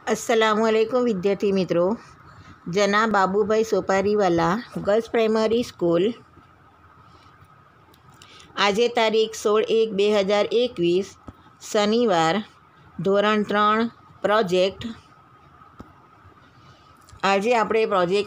अस्सलामुअलैकुम विद्यार्थी मित्रों। जना Babubhai Sopariwala girls primary school આજે તારીખ 16/1/2021 શનિવાર ધોરણ 3 પ્રોજેક્ટ। આજે આપણે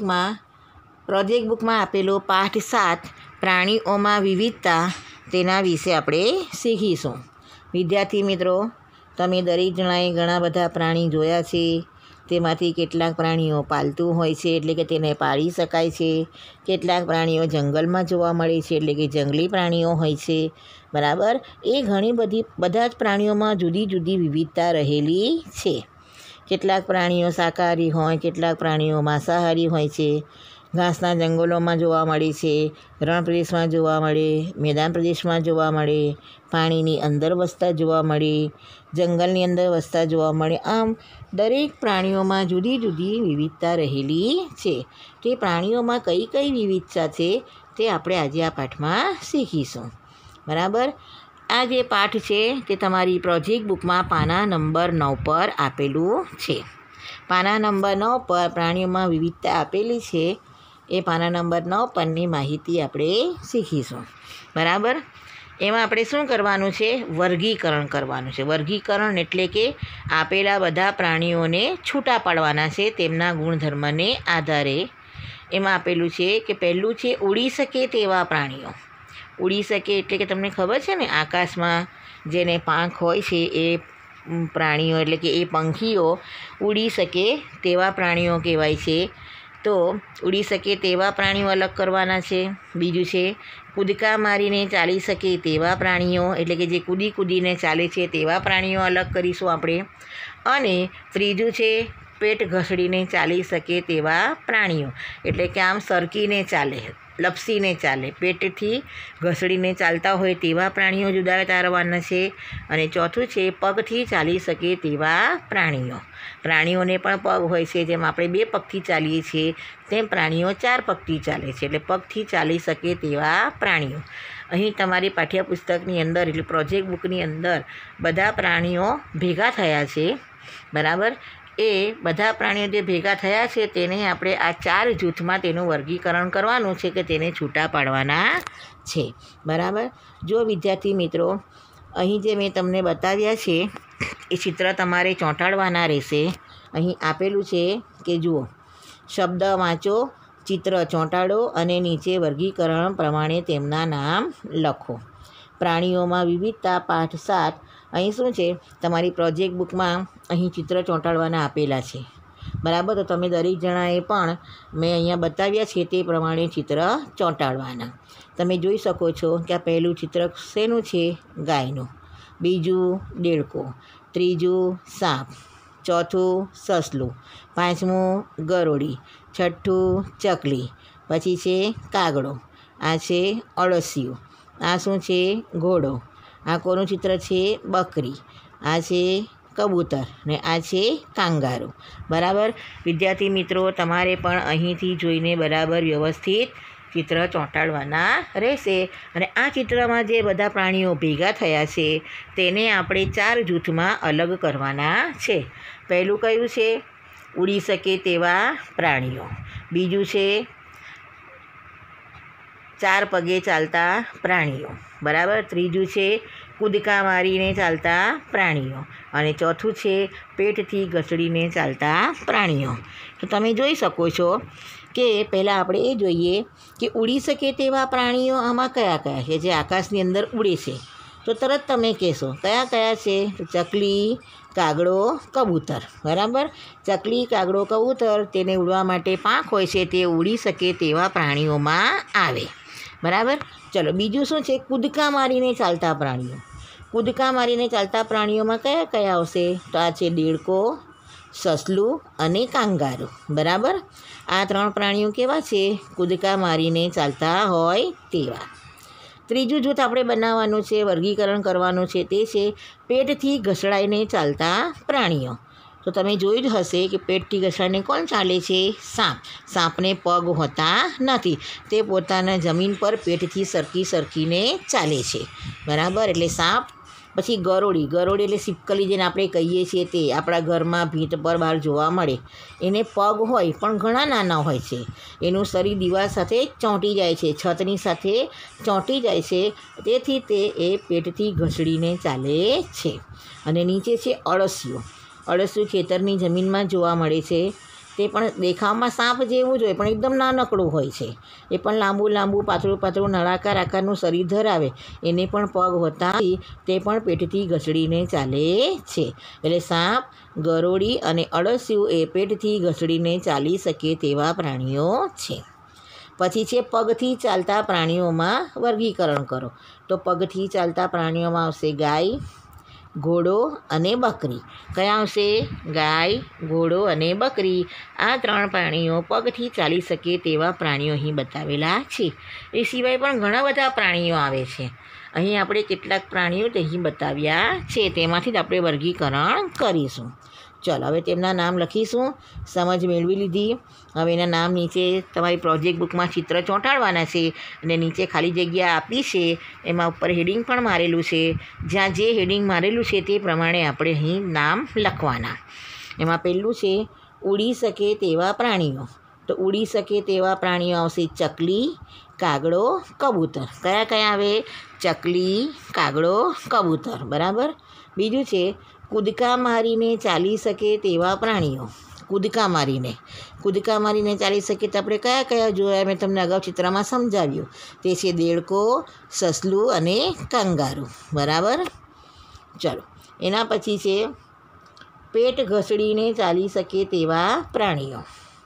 પ્રોજેક્ટ બુકમાં આપેલો પાઠ 7 પ્રાણીઓમાં વિવિધતા તેના વિશે આપણે શીખીશું। વિદ્યાર્થી મિત્રો, તમે દરેક જણાએ ઘણા બધા પ્રાણી જોયા છે। તેમાંથી કેટલાક પ્રાણીઓ પાલતુ હોય છે, એટલે કે તેને પાળી શકાય છે। કેટલાક પ્રાણીઓ જંગલમાં જોવા મળે છે, એટલે કે જંગલી પ્રાણીઓ હોય છે, બરાબર। એ બધા જ પ્રાણીઓમાં જુદી જુદી વિવિધતા રહેલી છે। કેટલાક પ્રાણીઓ શાકાહારી હોય, કેટલાક પ્રાણીઓ માંસાહારી હોય છે। ઘાસના જંગલોમાં જોવા મળે છે, રણ પ્રદેશમાં જોવા મળે, મેદાન પ્રદેશમાં જોવા મળે, પાણીની અંદર વસતા જોવા મળે, જંગલની અંદર વસતા જોવા મળે। આમ દરેક પ્રાણીઓમાં જુદી જુદી વિવિધતા રહેલી છે। તે પ્રાણીઓમાં કઈ કઈ વિવિધતા છે તે આપણે આજે આ પાઠમાં શીખીશું, બરાબર। આ જે પાઠ છે તે તમારી પ્રોજેક્ટ બુકમાં પાના નંબર 9 પર આપેલું છે। પાના નંબર 9 પર પ્રાણીઓમાં વિવિધતા આપેલી છે। એ પાના નંબર 9 પરની માહિતી આપણે શીખીશું, બરાબર। એમાં આપણે શું કરવાનું છે? વર્ગીકરણ કરવાનું છે। વર્ગીકરણ એટલે કે આપેલા બધા પ્રાણીઓને છૂટા પાડવાના છે તેમના ગુણધર્મને આધારે। એમાં આપેલું છે કે પહેલું છે ઉડી શકે તેવા પ્રાણીઓ। ઉડી શકે એટલે કે તમને ખબર છે ને, આકાશમાં જેને પાંખ હોય છે એ પ્રાણીઓ એટલે કે એ પંખીઓ ઉડી શકે તેવા પ્રાણીઓ કહેવાય છે। તો ઉડી શકે તેવા પ્રાણીઓ અલગ કરવાના છે। બીજું છે કૂદકા મારીને ચાલી શકે તેવા પ્રાણીઓ, એટલે કે જે કૂદીને ચાલે છે તેવા પ્રાણીઓ અલગ કરીશું આપણે। અને ત્રીજું છે પેટ ઘસડીને ચાલી શકે તેવા પ્રાણીઓ, એટલે કે આમ સરકીને ચાલે, લપસીને ચાલે, પેટથી ઘસડીને ચાલતા હોય તેવા પ્રાણીઓ જુદા તારવાના છે। અને ચોથું છે પગથી ચાલી શકે તેવા પ્રાણીઓ। પ્રાણીઓને પણ પગ હોય છે, જેમ આપણે 2 પગથી ચાલીએ છીએ તેમ પ્રાણીઓ 4 પગથી ચાલે છે, એટલે પગથી ચાલી શકે તેવા પ્રાણીઓ। અહીં તમારી પાઠ્યપુસ્તકની અંદર એટલે પ્રોજેક્ટ બુકની અંદર બધા પ્રાણીઓ ભેગા થયા છે, બરાબર। એ બધા પ્રાણીઓ જે ભેગા થયા છે તેને આપણે આ 4 જૂથમાં તેનું વર્ગીકરણ કરવાનું છે કે તેને છૂટા પાડવાના છે, બરાબર। જો વિદ્યાર્થી મિત્રો, અહીં જે મેં તમને બતાવ્યા છે એ ચિત્ર તમારે ચોંટાડવાના રહેશે। અહીં આપેલું છે કે જુઓ, શબ્દ વાંચો, ચિત્ર ચોંટાડો અને નીચે વર્ગીકરણ પ્રમાણે તેમના નામ લખો। પ્રાણીઓમાં વિવિધતા પાઠ 7। અહીં શું છે, તમારી પ્રોજેક્ટ બુકમાં અહીં ચિત્ર ચોંટાડવાના આપેલા છે, બરાબર। તો તમે દરેક જણાએ પણ મેં અહીંયા બતાવ્યા છે તે પ્રમાણે ચિત્ર ચોંટાડવાના। તમે જોઈ શકો છો કે આ પહેલું ચિત્ર શેનું છે? ગાયનું। બીજું દેડકો, ત્રીજું સાપ, ચોથું સસલું, પાંચમું ગરોળી, છઠ્ઠું ચકલી, પછી છે કાગડો, આ છે અળસિયું, આ શું છે? ઘોડો, આ કોનું ચિત્ર છે? બકરી, આ છે કબૂતર ને આ છે કાંગારૂ, બરાબર। વિદ્યાર્થી મિત્રો, તમારે પણ અહીંથી જોઈને બરાબર વ્યવસ્થિત ચિત્ર ચોંટાડવાના રહેશે। અને આ ચિત્રમાં જે બધા પ્રાણીઓ ભેગા થયા છે તેને આપણે 4 જૂથમાં અલગ કરવાના છે। પહેલું કયું છે? ઉડી શકે તેવા પ્રાણીઓ। બીજું છે 4 પગે ચાલતા પ્રાણીઓ, બરાબર। ત્રીજું છે કૂદકા મારીને ચાલતા પ્રાણીઓ। અને ચોથું છે પેટથી ઘસડીને ચાલતા પ્રાણીઓ। તો તમે જોઈ શકો છો કે પહેલાં આપણે એ જોઈએ કે ઉડી શકે તેવા પ્રાણીઓ આમાં કયા કયા છે જે આકાશની અંદર ઉડે છે? તો તરત તમે કહેશો કયા કયા છે? તો ચકલી, કાગડો, કબૂતર, બરાબર। ચકલી, કાગડો, કબૂતર તેને ઉડવા માટે પાંખ હોય છે, તે ઉડી શકે તેવા પ્રાણીઓમાં આવે, બરાબર। ચલો, બીજું શું છે? કૂદકા મારીને ચાલતા પ્રાણીઓ। કૂદકા મારીને ચાલતા પ્રાણીઓમાં કયા કયા આવશે? તો આ છે દેડકો, સસલું અને કાંગારૂ, બરાબર। આ 3 પ્રાણીઓ કેવા છે? કૂદકા મારીને ચાલતા હોય તેવા। ત્રીજું જૂથ આપણે બનાવવાનું છે, વર્ગીકરણ કરવાનું છે, તે છે પેટથી ઘસડાઈને ચાલતા પ્રાણીઓ। તો તમે જોયું જ હશે કે પેટથી ઘસડાઈને કોણ ચાલે છે? સાપ। સાપને પગ હોતા નથી, તે પોતાના જમીન પર પેટથી સરકીને ચાલે છે, બરાબર। એટલે સાપ પછી ગરોળી, ગરોળી એટલે સિપકલી જેને આપણે કહીએ છીએ તે આપણા ઘરમાં ભીંત પર બહાર જોવા મળે. એને પગ હોય પણ ઘણા નાના હોય છે. એનું શરીર દીવાલ સાથે ચોંટી જાય છે, છતની સાથે ચોંટી જાય છે, તેથી તે એ પેટથી ઘસડીને ચાલે છે. અને નીચે છે અળસિયું. અળસિયું ખેતરની જમીનમાં જોવા મળે છે. તે પણ દેખાવમાં સાપ જેવું જ હોય પણ એકદમ નાનકડું હોય છે. એ પણ લાંબુ લાંબુ પાતળું પાતળું નળાકાર આકારનું શરીર ધરાવે. એને પણ પગ હોતા તે પણ પેટથી ઘસડીને ચાલે છે. એટલે સાપ, ગરોળી અને અળસિયું એ પેટથી ઘસડીને ચાલી શકે તેવા પ્રાણીઓ છે. પછી છે પગથી ચાલતા પ્રાણીઓમાં વર્ગીકરણ કરો. તો પગથી ચાલતા પ્રાણીઓમાં આવશે ગાય, ઘોડો અને બકરી. કયા આવશે? ગાય, ઘોડો અને બકરી. આ 3 પ્રાણીઓ પગથી ચાલી શકે તેવા પ્રાણીઓ અહીં બતાવેલા છે. એ સિવાય પણ ઘણા બધા પ્રાણીઓ આવે છે. અહીં આપણે કેટલાક પ્રાણીઓ અહીં બતાવ્યા છે, તેમાંથી જ આપણે વર્ગીકરણ કરીશું. ચાલો હવે તેમના નામ લખીશું. સમજ મેળવી લીધી. હવે એના નામ નીચે તમારી પ્રોજેક્ટ બુકમાં ચિત્ર ચોંટાડવાના છે અને નીચે ખાલી જગ્યા આપી છે. એમાં ઉપર હેડિંગ પણ મારેલું છે. જ્યાં જે હેડિંગ મારેલું છે તે પ્રમાણે આપણે અહીં નામ લખવાના. એમાં પહેલું છે ઉડી શકે તેવા પ્રાણીઓ. તો ઉડી શકે તેવા પ્રાણીઓ આવશે ચકલી, કાગડો, કબૂતર. કયા કયા આવે? ચકલી, કાગડો, કબૂતર. બરાબર. બીજું છે કૂદકા મારીને ચાલી શકે તેવા પ્રાણીઓ. કૂદકા મારીને ચાલી શકે તો આપણે કયા કયા જોયા? મેં તમને અગાઉ ચિત્રમાં સમજાવ્યું. તે છે દેડકો, સસલું અને કંગારૂ. બરાબર. ચલો એના પછી છે પેટ ઘસડીને ચાલી શકે તેવા પ્રાણીઓ.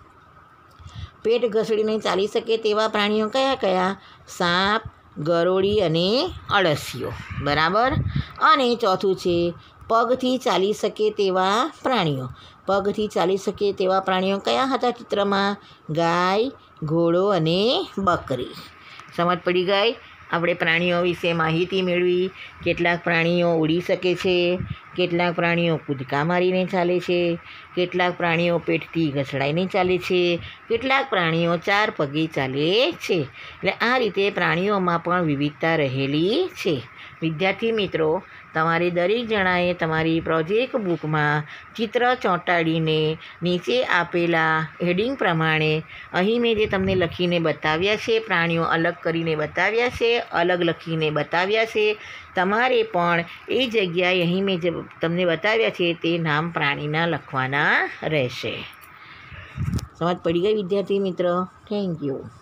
પેટ ઘસડીને ચાલી શકે તેવા પ્રાણીઓ કયા કયા? સાપ, ગરોળી અને અળસિયું. બરાબર. અને ચોથું છે પગથી ચાલી શકે તેવા પ્રાણીઓ. પગથી ચાલી શકે તેવા પ્રાણીઓ કયા હતા ચિત્રમાં? ગાય, ઘોડો અને બકરી. સમજ પડી ગઈ? આપણે પ્રાણીઓ વિશે માહિતી મેળવી. કેટલાક પ્રાણીઓ ઉડી શકે છે, કેટલાક પ્રાણીઓ કૂદકા મારીને ચાલે છે, કેટલાક પ્રાણીઓ પેટથી ઘસડાઈને ચાલે છે, કેટલાક પ્રાણીઓ 4 પગે ચાલે છે. એટલે આ રીતે પ્રાણીઓમાં પણ વિવિધતા રહેલી છે. વિદ્યાર્થી મિત્રો, તમારે દરેક જણાએ તમારી પ્રોજેક્ટ બુકમાં ચિત્ર ચોંટાડીને નીચે આપેલા હેડિંગ પ્રમાણે અહીં મેં જે તમને લખીને બતાવ્યા છે, પ્રાણીઓ અલગ કરીને બતાવ્યા છે, અલગ લખીને બતાવ્યા છે, તમારે પણ એ જગ્યાએ અહીં મેં જે તમને બતાવ્યા છે તે નામ પ્રાણીના લખવાના રહેશે. સમજ પડી ગઈ વિદ્યાર્થી મિત્રો? Thank you.